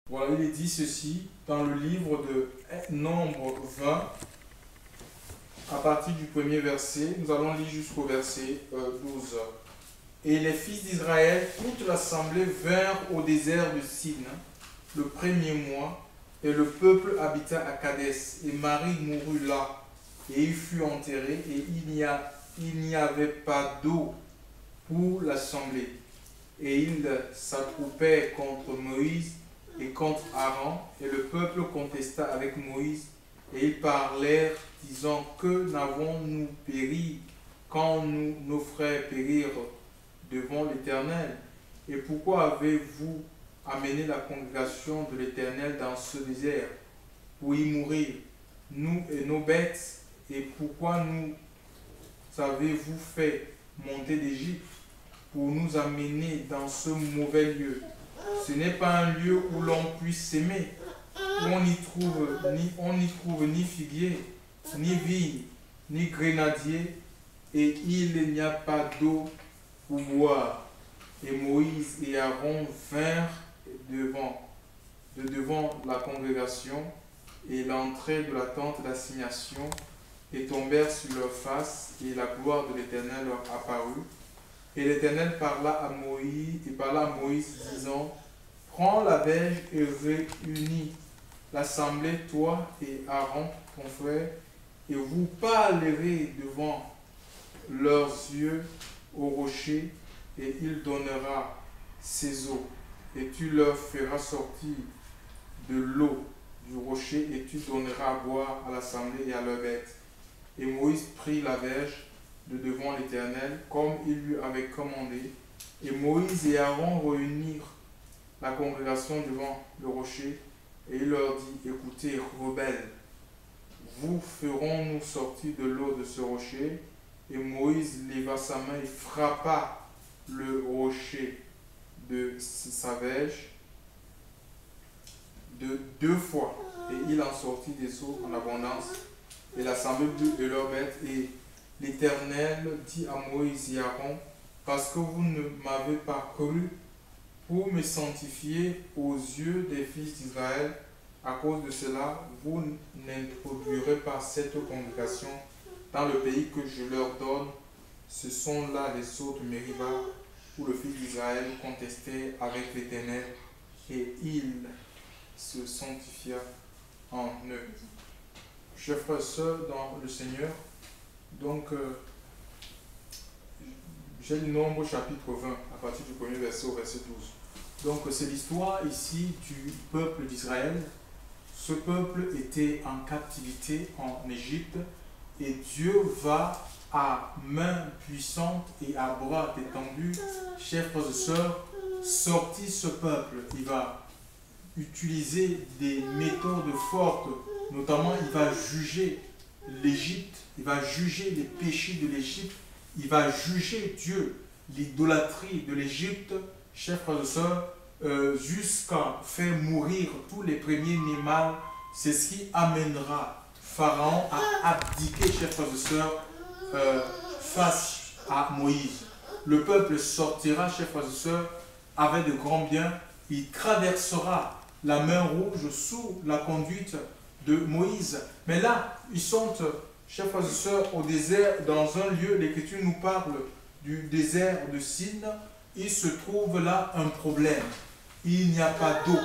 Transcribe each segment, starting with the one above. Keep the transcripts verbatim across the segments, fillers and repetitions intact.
Voilà, il est dit ceci dans le livre de Nombre vingt, à partir du premier verset. Nous allons lire jusqu'au verset euh, douze. Et les fils d'Israël, toute l'assemblée, vinrent au désert de Sin, le premier mois, et le peuple habita à Kadès. Et Marie mourut là, et il fut enterré, et il n'y a, il n'y avait pas d'eau pour l'assemblée. Et ils s'attroupaient contre Moïse et contre Aaron, et le peuple contesta avec Moïse, et ils parlèrent, disant, que n'avons-nous péri quand nous, nos frères périrent devant l'Éternel? Et pourquoi avez-vous amené la congrégation de l'Éternel dans ce désert pour y mourir, nous et nos bêtes? Et pourquoi nous avez-vous fait monter d'Égypte pour nous amener dans ce mauvais lieu? Ce n'est pas un lieu où l'on puisse s'aimer, où on n'y trouve ni, on n'y trouve ni figuier, ni vigne, ni grenadier, et il n'y a pas d'eau pour boire. Et Moïse et Aaron vinrent devant, de devant la congrégation, et l'entrée de la tente d'assignation, et tombèrent sur leur face, et la gloire de l'Éternel leur apparut. Et l'Éternel parla à Moïse, et parla à Moïse, disant, prends la verge et réunis l'assemblée, toi et Aaron, ton frère, et vous parlerez devant leurs yeux au rocher, et il donnera ses eaux, et tu leur feras sortir de l'eau du rocher, et tu donneras à boire à l'assemblée et à leurs bêtes. Et Moïse prit la verge de devant l'Éternel, comme il lui avait commandé. Et Moïse et Aaron réunirent la congrégation devant le rocher, et il leur dit, écoutez, rebelles, vous ferons-nous sortir de l'eau de ce rocher? Et Moïse leva sa main et frappa le rocher de sa verge de deux fois, et il en sortit des eaux en abondance, et l'assemblée but de leurs bêtes. Et l'Éternel dit à Moïse et Aaron, parce que vous ne m'avez pas cru pour me sanctifier aux yeux des fils d'Israël, à cause de cela, vous n'introduirez pas cette congrégation dans le pays que je leur donne. Ce sont là les eaux de Mériba, où le fils d'Israël contestait avec l'Éternel, et il se sanctifia en eux. Chers frères et sœurs dans le Seigneur, donc euh, j'ai le Nombre chapitre vingt, à partir du premier verset au verset douze. Donc c'est l'histoire ici du peuple d'Israël. Ce peuple était en captivité en Égypte, et Dieu va à main puissante et à bras étendus, chers frères et sœurs, sortir ce peuple. Il va utiliser des méthodes fortes, notamment il va juger l'Égypte, il va juger les péchés de l'Égypte, il va juger Dieu, l'idolâtrie de l'Égypte, chers frères et sœurs, euh, jusqu'à faire mourir tous les premiers-nés mâles. C'est ce qui amènera Pharaon à abdiquer, chers frères et sœurs, euh, face à Moïse. Le peuple sortira, chers frères et sœurs, avec de grands biens. Il traversera la mer Rouge sous la conduite de Moïse. Mais là, ils sont, chers frères et sœurs, au désert, dans un lieu, l'Écriture nous parle du désert de Sin. Il se trouve là un problème. Il n'y a pas d'eau.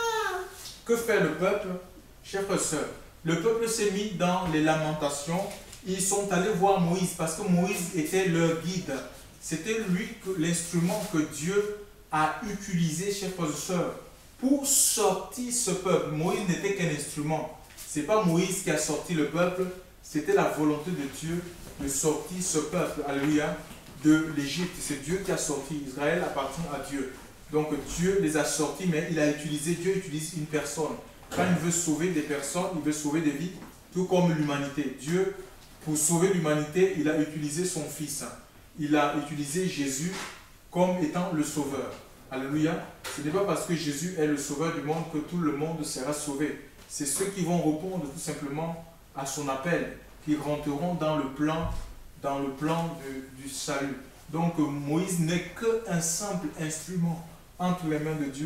Que fait le peuple, chers frères et sœurs? Le peuple s'est mis dans les lamentations. Ils sont allés voir Moïse parce que Moïse était leur guide. C'était lui, l'instrument que Dieu a utilisé, chers frères et sœurs, pour sortir ce peuple. Moïse n'était qu'un instrument. Ce n'est pas Moïse qui a sorti le peuple, c'était la volonté de Dieu de sortir ce peuple, alléluia, de l'Égypte. C'est Dieu qui a sorti. Israël appartient à Dieu. Donc Dieu les a sortis, mais il a utilisé, Dieu utilise une personne. Quand il veut sauver des personnes, il veut sauver des vies, tout comme l'humanité. Dieu, pour sauver l'humanité, il a utilisé son Fils. Il a utilisé Jésus comme étant le sauveur. Alléluia. Ce n'est pas parce que Jésus est le sauveur du monde que tout le monde sera sauvé. C'est ceux qui vont répondre tout simplement à son appel, qui rentreront dans le plan, dans le plan de, du salut. Donc Moïse n'est qu'un simple instrument entre les mains de Dieu,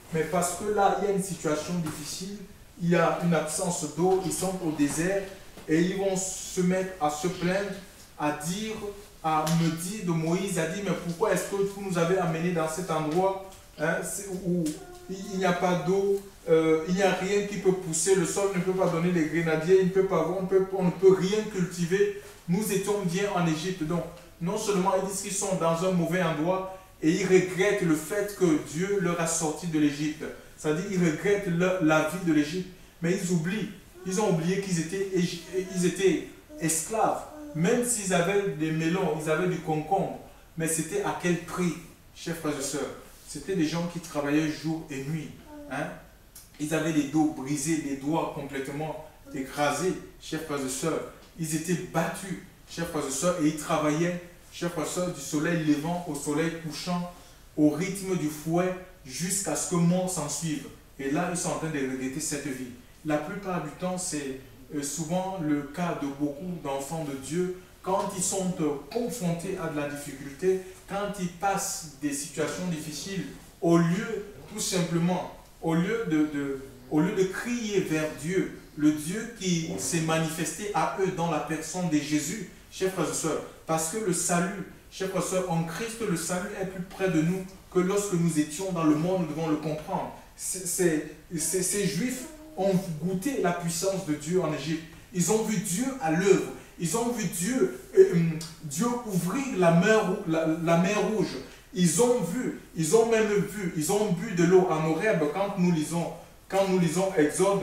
mais parce que là, il y a une situation difficile, il y a une absence d'eau, ils sont au désert, et ils vont se mettre à se plaindre, à dire, à me dire de Moïse, à dire, mais pourquoi est-ce que vous nous avez amenés dans cet endroit hein, où il n'y a pas d'eau, euh, il n'y a rien qui peut pousser, le sol ne peut pas donner les grenadiers, il ne peut pas avoir, on, peut, on ne peut rien cultiver. Nous étions bien en Égypte. Donc, non seulement ils disent qu'ils sont dans un mauvais endroit, et ils regrettent le fait que Dieu leur a sorti de l'Égypte. C'est-à-dire qu'ils regrettent leur, la vie de l'Égypte, mais ils oublient. Ils ont oublié qu'ils étaient, ils étaient esclaves. Même s'ils avaient des melons, ils avaient du concombre. Mais c'était à quel prix, chers frères et sœurs? C'était des gens qui travaillaient jour et nuit. Hein? Ils avaient les dos brisés, les doigts complètement écrasés, chers frères et sœurs. Ils étaient battus, chers frères et sœurs, et ils travaillaient, chers frères et sœurs, du soleil levant au soleil couchant, au rythme du fouet, jusqu'à ce que mort s'en suive. Et là, ils sont en train de regretter cette vie. La plupart du temps, c'est euh, souvent le cas de beaucoup d'enfants de Dieu, quand ils sont euh, confrontés à de la difficulté, quand ils passent des situations difficiles, au lieu, tout simplement, au lieu de, de, au lieu de crier vers Dieu, le Dieu qui s'est manifesté à eux dans la personne de Jésus, chers frères et sœurs, parce que le salut, chers frères et sœurs, en Christ, le salut est plus près de nous que lorsque nous étions dans le monde, nous devons le comprendre. Ces, ces, ces Juifs ont goûté la puissance de Dieu en Égypte. Ils ont vu Dieu à l'œuvre. Ils ont vu Dieu, euh, Dieu ouvrir la mer, la, la mer rouge. Ils ont vu, ils ont même vu, ils ont bu de l'eau en Horeb quand nous lisons, quand nous lisons Exode,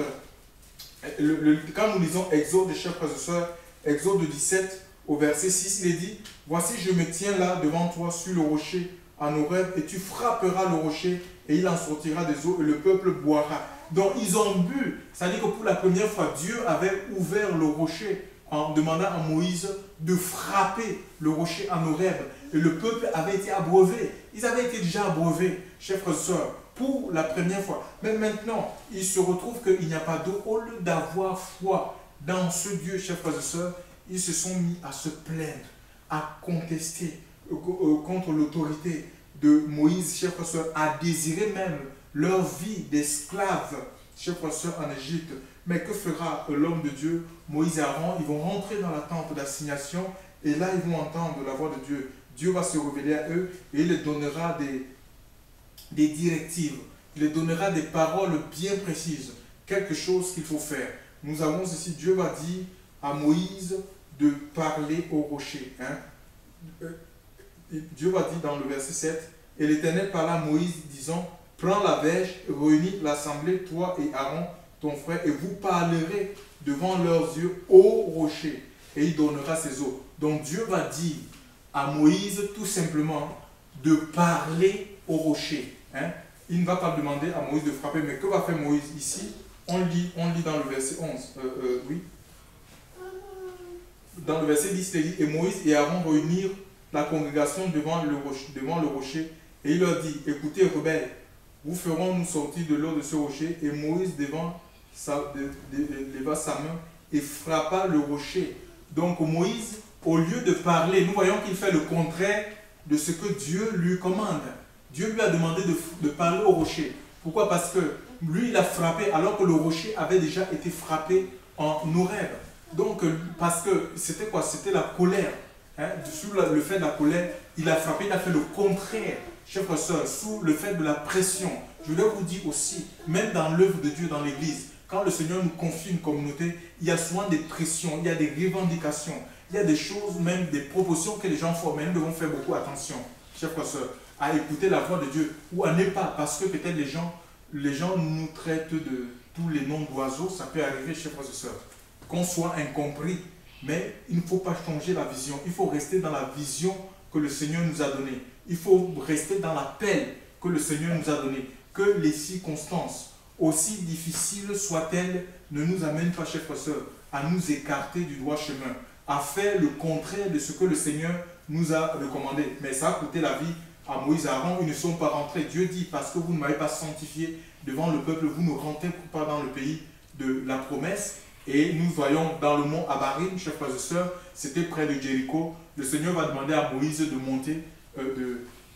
le, le, quand nous lisons Exode, chers frères et sœurs, Exode dix-sept, au verset six, il est dit, « Voici, je me tiens là devant toi sur le rocher en Horeb, et tu frapperas le rocher, et il en sortira des eaux, et le peuple boira. » Donc ils ont bu, c'est-à-dire que pour la première fois, Dieu avait ouvert le rocher en demandant à Moïse de frapper le rocher en Horeb. Et le peuple avait été abreuvé. Ils avaient été déjà abreuvés, chers frères et sœurs, pour la première fois. Mais maintenant, il se retrouve qu'il n'y a pas d'eau. Au lieu d'avoir foi dans ce Dieu, chers frères et sœurs, ils se sont mis à se plaindre, à contester contre l'autorité de Moïse, chers frères et sœurs, à désirer même leur vie d'esclaves, chers frères et sœurs, en Égypte. Mais que fera l'homme de Dieu, Moïse et Aaron? Ils vont rentrer dans la tente d'assignation et là, ils vont entendre la voix de Dieu. Dieu va se révéler à eux et il leur donnera des, des directives. Il leur donnera des paroles bien précises, quelque chose qu'il faut faire. Nous avons ici, Dieu va dire à Moïse de parler au rocher. Hein? Dieu va dire dans le verset sept, « Et l'Éternel parla à Moïse, disant, prends la verge, réunis l'assemblée, toi et Aaron, ton frère, et vous parlerez devant leurs yeux au rocher, et il donnera ses eaux. » Donc Dieu va dire à Moïse tout simplement de parler au rocher. Hein? Il ne va pas demander à Moïse de frapper, mais que va faire Moïse ici? On lit, on lit dans le verset onze. Euh, euh, oui. Dans le verset dix, il dit, et Moïse et Aaron réunirent la congrégation devant le rocher, devant le rocher et il leur dit, écoutez, rebelles, vous ferons nous sortir de l'eau de ce rocher. Et Moïse devant sa, de, de, de, leva sa main et frappa le rocher. Donc Moïse, au lieu de parler, nous voyons qu'il fait le contraire de ce que Dieu lui commande. Dieu lui a demandé de, de parler au rocher. Pourquoi? Parce que lui, il a frappé alors que le rocher avait déjà été frappé en Horeb. Donc, parce que c'était quoi? C'était la colère. Hein? Sous le fait de la colère, il a frappé, il a fait le contraire. Chers frères et sœurs, sous le fait de la pression. Je voulais vous dire aussi, même dans l'œuvre de Dieu dans l'Église, quand le Seigneur nous confie une communauté, il y a souvent des pressions, il y a des revendications, il y a des choses, même des propositions que les gens font, mais nous devons faire beaucoup attention, chers frères et sœurs, à écouter la voix de Dieu ou à ne pas, parce que peut-être les gens, les gens nous traitent de tous les noms d'oiseaux, ça peut arriver, chers frères et sœurs, qu'on soit incompris, mais il ne faut pas changer la vision, il faut rester dans la vision que le Seigneur nous a donnée, il faut rester dans l'appel que le Seigneur nous a donné, que les circonstances, aussi difficiles soient-elles, ne nous amènent pas, chers frères et sœurs, à nous écarter du droit chemin, à faire le contraire de ce que le Seigneur nous a recommandé. Mais ça a coûté la vie à Moïse et Aaron, ils ne sont pas rentrés. Dieu dit, parce que vous ne m'avez pas sanctifié devant le peuple, vous ne rentrez pas dans le pays de la promesse. Et nous voyons dans le mont Abarim, chers frères et sœurs, c'était près de Jéricho. Le Seigneur va demander à Moïse de monter, euh, de,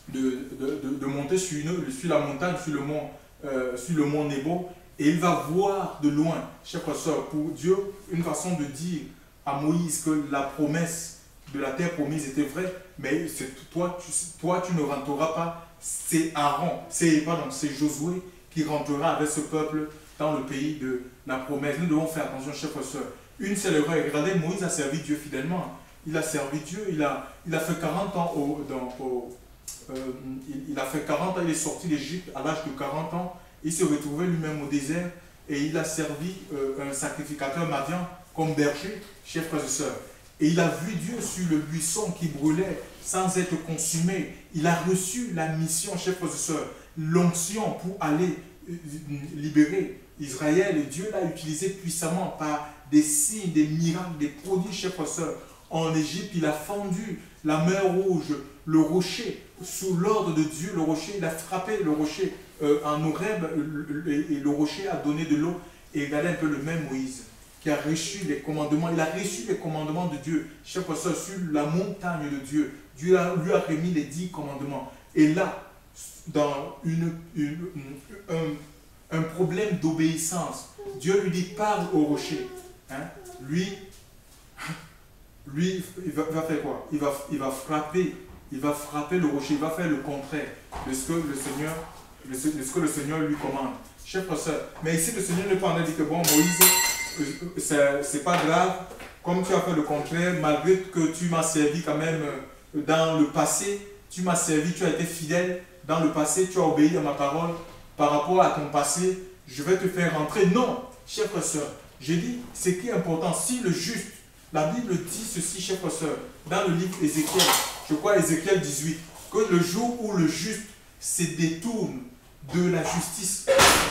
de, de, de, de monter sur, une, sur la montagne, sur le mont, euh, sur le mont Nebo, et il va voir de loin, chers frères et sœurs, pour Dieu, une façon de dire à Moïse que la promesse de la terre promise était vraie, mais toi tu, toi, tu ne rentreras pas, c'est Aaron, c'est Josué qui rentrera avec ce peuple dans le pays de la promesse. Nous devons faire attention, chers frères et sœurs. Une seule erreur, regardez, Moïse a servi Dieu fidèlement. Il a servi Dieu, il a, il a fait quarante ans, au, dans, au, euh, il, il a fait quarante ans, il est sorti d'Égypte à l'âge de quarante ans, il s'est retrouvé lui-même au désert et il a servi euh, un sacrificateur Madian comme berger, chers frères et sœurs. Et il a vu Dieu sur le buisson qui brûlait sans être consumé. Il a reçu la mission, chers frères et sœurs, l'onction pour aller libérer Israël. Et Dieu l'a utilisé puissamment par des signes, des miracles, des prodiges, chers frères et sœurs. En Égypte, il a fendu la mer Rouge, le rocher, sous l'ordre de Dieu, le rocher, il a frappé le rocher euh, en Horeb, et le rocher a donné de l'eau. Et regardez un peu le même Moïse, qui a reçu les commandements, il a reçu les commandements de Dieu, chers frères et sœurs, sur la montagne de Dieu. Dieu a, lui a remis les dix commandements. Et là, dans une, une, un, un problème d'obéissance, Dieu lui dit, parle au rocher. Hein? Lui, lui il, va, il va faire quoi? il va, il va frapper, il va frapper le rocher, il va faire le contraire de ce que le Seigneur, de ce, de ce que le Seigneur lui commande. Chers frères et sœurs, mais ici le Seigneur n'est pas en train de dire que bon, Moïse, c'est pas grave, comme tu as fait le contraire, malgré que tu m'as servi quand même dans le passé, tu m'as servi, tu as été fidèle dans le passé, tu as obéi à ma parole, par rapport à ton passé, je vais te faire rentrer. Non, chers frères et sœurs, j'ai dit, ce qui est important, si le juste, la Bible dit ceci, chers frères et sœurs, dans le livre Ézéchiel, je crois Ézéchiel dix-huit, que le jour où le juste se détourne de la justice,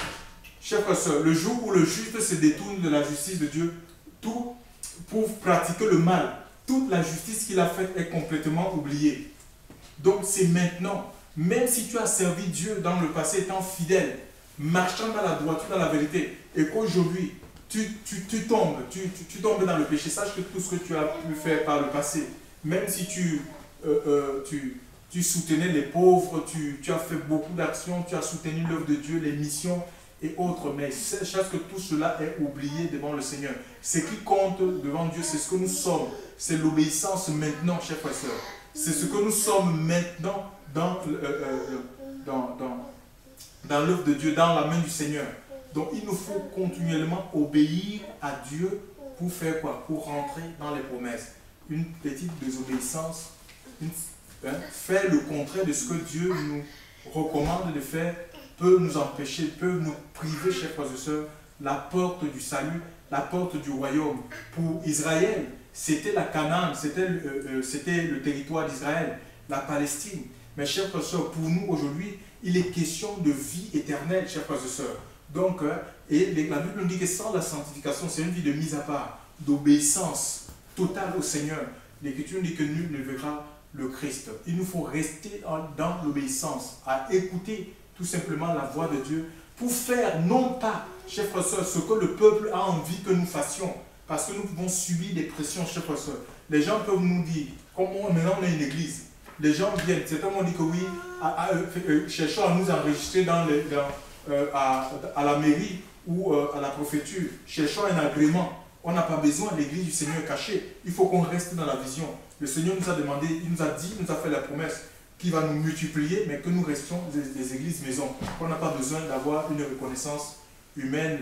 chers frères et sœurs, le jour où le juste se détourne de la justice de Dieu, tout pour pratiquer le mal, toute la justice qu'il a faite est complètement oubliée. Donc c'est maintenant, même si tu as servi Dieu dans le passé étant fidèle, marchant dans la droiture, dans la vérité, et qu'aujourd'hui tu, tu, tu tombes, tu, tu, tu tombes dans le péché, sache que tout ce que tu as pu faire par le passé, même si tu, euh, euh, tu, tu soutenais les pauvres, tu, tu as fait beaucoup d'actions, tu as soutenu l'œuvre de Dieu, les missions et autres, mais sache que tout cela est oublié devant le Seigneur. Ce qui compte devant Dieu, c'est ce que nous sommes, c'est l'obéissance maintenant, chers frères et sœurs. C'est ce que nous sommes maintenant dans, euh, euh, dans, dans, dans l'œuvre de Dieu, dans la main du Seigneur. Donc il nous faut continuellement obéir à Dieu pour faire quoi? Pour rentrer dans les promesses. Une petite désobéissance, une, hein, faire le contraire de ce que Dieu nous recommande de faire, peut nous empêcher, peut nous priver, chers frères et sœurs, la porte du salut, la porte du royaume. Pour Israël, c'était la Canaan, c'était euh, euh, c'était le territoire d'Israël, la Palestine. Mais chers frères et sœurs, pour nous aujourd'hui, il est question de vie éternelle, chers frères et sœurs. Donc, euh, et la Bible nous dit que sans la sanctification, c'est une vie de mise à part, d'obéissance totale au Seigneur. L'Écriture nous dit que nul ne verra le Christ. Il nous faut rester dans l'obéissance, à écouter tout simplement la voix de Dieu, pour faire non pas, chers frères et sœurs, ce que le peuple a envie que nous fassions, parce que nous pouvons subir des pressions, chers frères et sœurs. Les gens peuvent nous dire, comme on, maintenant on est une église, les gens viennent, certains m'ont dit que oui, à, à, euh, cherchant à nous enregistrer dans les, dans, euh, à, à la mairie ou euh, à la prophéture, cherchant un agrément. On n'a pas besoin de l'église du Seigneur cachée. Il faut qu'on reste dans la vision. Le Seigneur nous a demandé, il nous a dit, il nous a fait la promesse qu'il va nous multiplier, mais que nous restions des, des églises maisons. On n'a pas besoin d'avoir une reconnaissance humaine,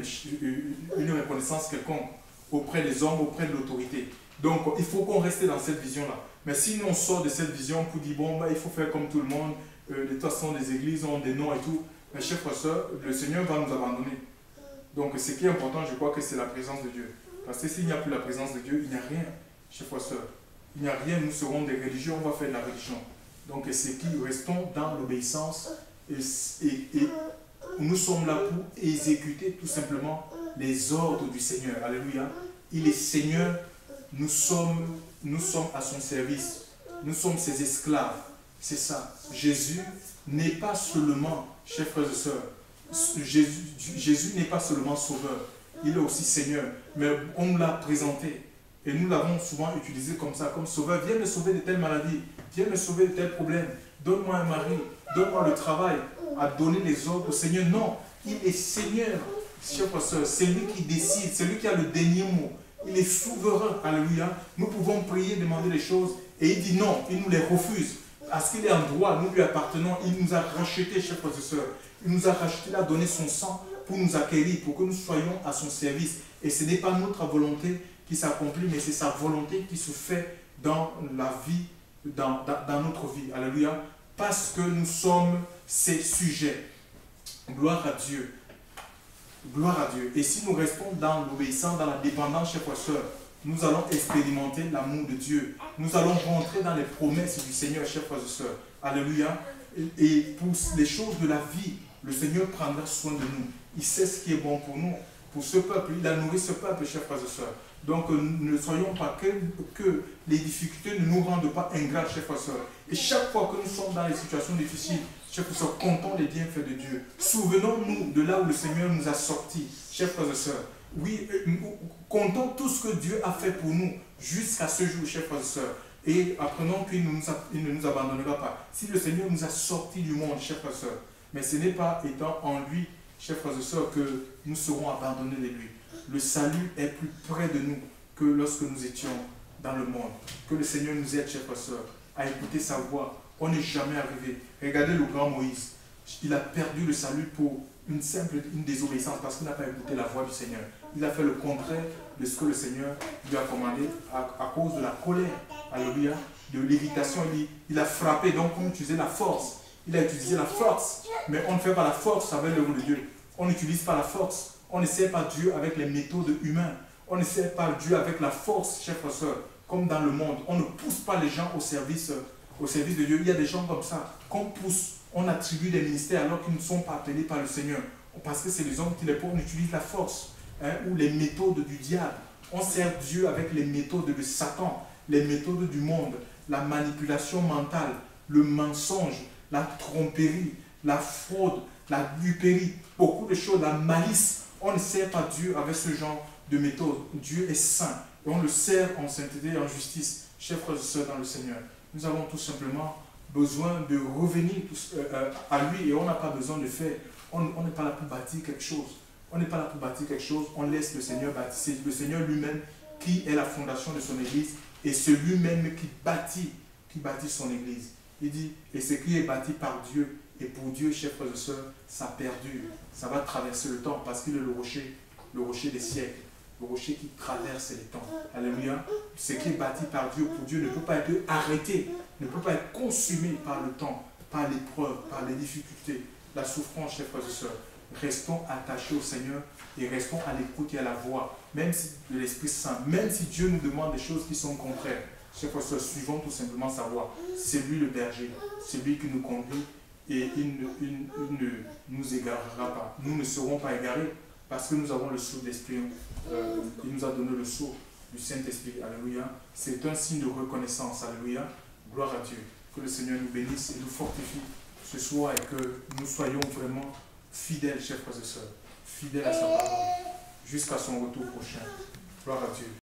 une reconnaissance quelconque auprès des hommes, auprès de l'autorité. Donc, il faut qu'on reste dans cette vision-là. Mais si nous on sort de cette vision pour dire, bon, bah, il faut faire comme tout le monde, euh, de toute façon, les églises ont des noms et tout, mes chers frères et sœurs, le Seigneur va nous abandonner. Donc, ce qui est important, je crois que c'est la présence de Dieu. Parce que s'il n'y a plus la présence de Dieu, il n'y a rien, chers frères et sœurs. Il n'y a rien, nous serons des religieux, on va faire de la religion. Donc, c'est qui restons dans l'obéissance et, et, et nous sommes là pour exécuter tout simplement les ordres du Seigneur. Alléluia. Il est Seigneur, nous sommes, nous sommes à son service. Nous sommes ses esclaves. C'est ça. Jésus n'est pas seulement, chers frères et sœurs, Jésus, Jésus n'est pas seulement sauveur. Il est aussi Seigneur. Mais on nous l'a présenté. Et nous l'avons souvent utilisé comme ça, comme sauveur. Viens me sauver de telle maladie. Viens me sauver de tel problème. donne-moi un mari, donne-moi le travail, à donner les ordres au Seigneur. Non, il est Seigneur, chers frères et sœurs. C'est lui qui décide, c'est lui qui a le dernier mot. Il est souverain, alléluia. Nous pouvons prier, demander des choses, et il dit non, il nous les refuse. Parce qu'il est en droit, nous lui appartenons, il nous a rachetés, chers frères et sœurs. Il nous a rachetés, il a donné son sang pour nous acquérir, pour que nous soyons à son service. Et ce n'est pas notre volonté qui s'accomplit, mais c'est sa volonté qui se fait dans la vie, dans, dans, dans notre vie. Alléluia. Parce que nous sommes ses sujets. Gloire à Dieu. Gloire à Dieu. Et si nous restons dans l'obéissance, dans la dépendance, chers frères et sœurs, nous allons expérimenter l'amour de Dieu. Nous allons rentrer dans les promesses du Seigneur, chers frères et sœurs. Alléluia. Et pour les choses de la vie, le Seigneur prendra soin de nous. Il sait ce qui est bon pour nous, pour ce peuple. Il a nourri ce peuple, chers frères et sœurs. Donc ne soyons pas que, que les difficultés ne nous rendent pas ingrats, chers frères et sœurs. Et chaque fois que nous sommes dans les situations difficiles, chers frères et sœurs, comptons les bienfaits de Dieu. Souvenons-nous de là où le Seigneur nous a sortis, chers frères et sœurs. Oui, comptons tout ce que Dieu a fait pour nous jusqu'à ce jour, chers frères et sœurs. Et apprenons qu'il ne, ne nous abandonnera pas. Si le Seigneur nous a sortis du monde, chers frères et sœurs, mais ce n'est pas étant en lui, chers frères et sœurs, que nous serons abandonnés de lui. Le salut est plus près de nous que lorsque nous étions dans le monde. Que le Seigneur nous aide, chers frères et sœurs, à écouter sa voix. On n'est jamais arrivé. Regardez le grand Moïse. Il a perdu le salut pour une simple une désobéissance parce qu'il n'a pas écouté la voix du Seigneur. Il a fait le contraire de ce que le Seigneur lui a commandé à, à cause de la colère, alléluia, de l'irritation. Il, il a frappé, donc on utilisait la force. Il a utilisé la force, mais on ne fait pas la force avec l'œuvre de Dieu. On n'utilise pas la force. On ne sert pas Dieu avec les méthodes humaines. On ne sert pas Dieu avec la force, chers frères et sœurs, comme dans le monde. On ne pousse pas les gens au service, au service de Dieu. Il y a des gens comme ça qu'on pousse. On attribue des ministères alors qu'ils ne sont pas appelés par le Seigneur. Parce que c'est les hommes qui les font. On utilise la force, hein, ou les méthodes du diable. On sert Dieu avec les méthodes de Satan, les méthodes du monde, la manipulation mentale, le mensonge, la tromperie, la fraude, la duperie, beaucoup de choses, la malice. On ne sert pas Dieu avec ce genre de méthode. Dieu est saint. Et on le sert en sainteté et en justice. Chers frères et sœurs dans le Seigneur, nous avons tout simplement besoin de revenir tous, euh, à lui et on n'a pas besoin de faire. On n'est pas là pour bâtir quelque chose. On n'est pas là pour bâtir quelque chose. On laisse le Seigneur bâtir. C'est le Seigneur lui-même qui est la fondation de son Église et c'est lui-même qui bâtit, qui bâtit son Église. Il dit, et ce qui est bâti par Dieu et pour Dieu, chers frères et sœurs, ça perdure. Ça va traverser le temps parce qu'il est le rocher, le rocher des siècles, le rocher qui traverse les temps. Alléluia. Ce qui est bâti par Dieu pour Dieu ne peut pas être arrêté, ne peut pas être consumé par le temps, par l'épreuve, par les difficultés, la souffrance, chers frères et sœurs. Restons attachés au Seigneur et restons à l'écoute et à la voix, même si de l'Esprit Saint, même si Dieu nous demande des choses qui sont contraires. Chers frères et sœurs, suivons tout simplement sa voix. C'est lui le berger, c'est lui qui nous conduit et il ne, il, il ne nous égarera pas. Nous ne serons pas égarés parce que nous avons le sceau d'esprit. Euh, il nous a donné le sceau du Saint-Esprit. Alléluia. C'est un signe de reconnaissance. Alléluia. Gloire à Dieu. Que le Seigneur nous bénisse et nous fortifie ce soir et que nous soyons vraiment fidèles, chers frères et sœurs, fidèles à sa parole, jusqu'à son retour prochain. Gloire à Dieu.